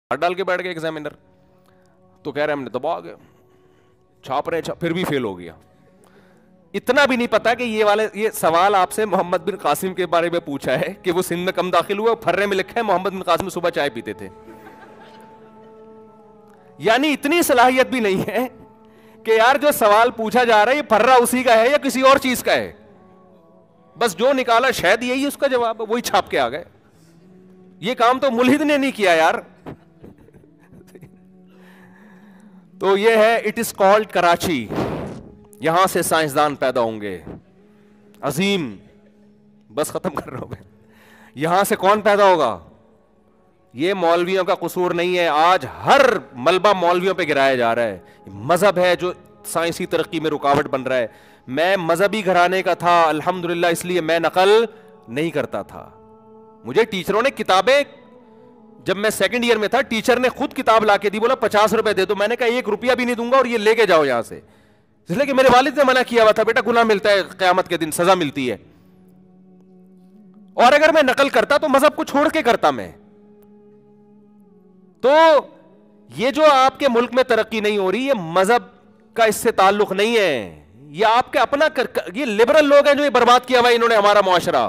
ڈال کے بیٹھ گئے ایگزامینر, تو کہہ رہے ہم نے دبا گیا, چھاپ رہے پھر بھی فیل ہو گیا. اتنا بھی نہیں پتا کہ یہ سوال آپ سے محمد بن قاسم کے بارے میں پوچھا ہے کہ وہ سندھ میں کم داخل ہوا, پھرے میں لکھا ہے محمد بن قاسم صبح چائے پیتے تھے. یعنی اتنی صلاحیت بھی نہیں ہے کہ یار جو سوال پوچھا جا رہا ہے یہ پھرا اسی کا ہے یا کسی اور چیز کا ہے, بس جو نکالا شاید یہی اس کا جواب ہے, وہی چھاپ کے آ گئے. یہ کام تو ملحد نے نہیں کیا یار. تو یہ ہے اٹ از کالڈ کراچی, یہاں سے سائنسدان پیدا ہوں گے عظیم. بس ختم کر رہا ہوں میں. یہاں سے کون پیدا ہوگا؟ یہ مولویوں کا قصور نہیں ہے, آج ہر ملبہ مولویوں پہ گرایا جا رہا ہے. مذہب ہے جو سائنسی ترقی میں رکاوٹ بن رہا ہے. میں مذہبی گھرانے کا تھا الحمدللہ, اس لیے میں نقل نہیں کرتا تھا. مجھے ٹیچروں نے کتابیں, جب میں سیکنڈ ایئر میں تھا ٹیچر نے خود کتاب لا کے دی, بولا 50 روپے دے دو. میں نے کہا 1 روپیہ بھی نہیں دوں گا اور یہ لے کے جاؤ یہاں سے, اس لیے کہ میرے والد نے منع کیا ہوا تھا, بیٹا گناہ ملتا ہے, قیامت کے دن سزا ملتی ہے. اور اگر میں نقل کرتا تو مذہب کو چھوڑ کے کرتا میں. تو یہ جو آپ کے ملک میں ترقی نہیں ہو رہی, یہ مذہب کا اس سے تعلق نہیں ہے, یہ آپ کے اپنا یہ لبرل لوگ ہیں جو یہ برباد کیا ہوا انہوں نے ہمارا معاشرہ.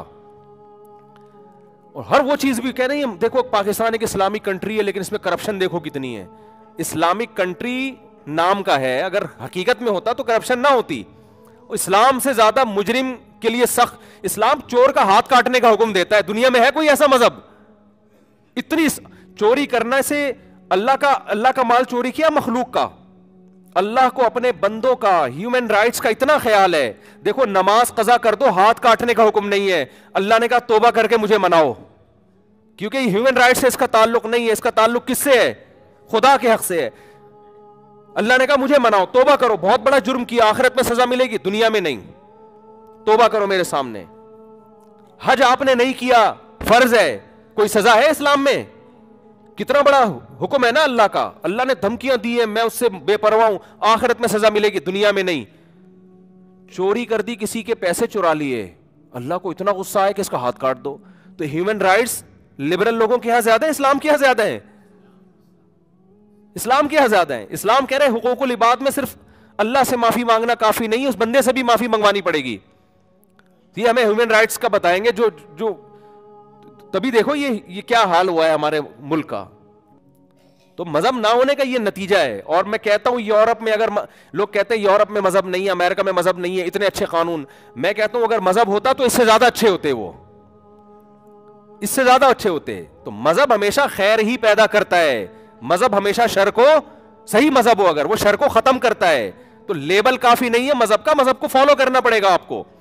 اور ہر وہ چیز بھی کہہ رہی ہیں, دیکھو پاکستان ایک اسلامک کنٹری ہے لیکن اس میں کرپشن دیکھو کتنی ہے. اسلامک کنٹری نام کا ہے, اگر حقیقت میں ہوتا تو کرپشن نہ ہوتی. اسلام سے زیادہ مجرم کے لیے سخت, اسلام چور کا ہاتھ کاٹنے کا حکم دیتا ہے. دنیا میں ہے کوئی ایسا مذہب؟ اتنی چوری کرنے سے اللہ کا مال چوری کیا مخلوق کا, اللہ کو اپنے بندوں کا ہیومن رائٹس کا اتنا خیال ہے. دیکھو نماز قضا کر دو, ہاتھ کاٹنے کا حکم نہیں ہے. اللہ نے کہا توبہ کر کے مجھے مناؤ, کیونکہ ہیومن رائٹس سے اس کا تعلق نہیں ہے, اس کا تعلق کس سے ہے؟ خدا کے حق سے ہے. اللہ نے کہا مجھے مناؤ, توبہ کرو, بہت بڑا جرم کیا, آخرت میں سزا ملے گی, دنیا میں نہیں, توبہ کرو میرے سامنے. حج آپ نے نہیں کیا, فرض ہے, کوئی سزا ہے اسلام میں؟ کتنا بڑا حکم ہے نا اللہ کا. اللہ نے دھمکیاں دی ہیں, میں اس سے بے پرواہ ہوں, آخرت میں سزا ملے گی, دنیا میں نہیں. چوری کر دی, کسی کے پیسے چرا لیے, اللہ کو اتنا غصہ ہے کہ اس کا ہاتھ کاٹ دو. تو ہیومن رائٹس لبرل لوگوں کے یہاں زیادہ ہیں, اسلام کے یہاں زیادہ ہیں. اسلام کے یہاں زیادہ ہیں. اسلام کہہ رہے ہیں حقوق العباد میں صرف اللہ سے معافی مانگنا کافی نہیں, اس بندے سے بھی معافی منگوانی پڑے گی. یہ ہمیں ہیومن رائٹس کا بتائیں گے جو تبھی دیکھو یہ کیا حال ہوا ہے ہمارے ملک کا. تو مذہب نہ ہونے کا یہ نتیجہ ہے. اور میں کہتا ہوں یورپ میں, اگر لوگ کہتے ہیں یورپ میں مذہب نہیں ہے, امریکہ میں مذہب نہیں ہے, اتنے اچھے قانون, میں کہتا ہوں اگر مذہب ہوتا تو اس سے زیادہ اچھے ہوتے, وہ اس سے زیادہ اچھے ہوتے. تو مذہب ہمیشہ خیر ہی پیدا کرتا ہے, مذہب ہمیشہ شر کو, صحیح مذہب ہو اگر وہ شر کو ختم کرتا ہے. تو لیبل کافی نہیں ہے مذہب کا, مذہب کو فالو کرنا پڑے گا آپ کو.